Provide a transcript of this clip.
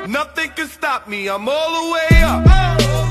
Nothing can stop me, I'm all the way up.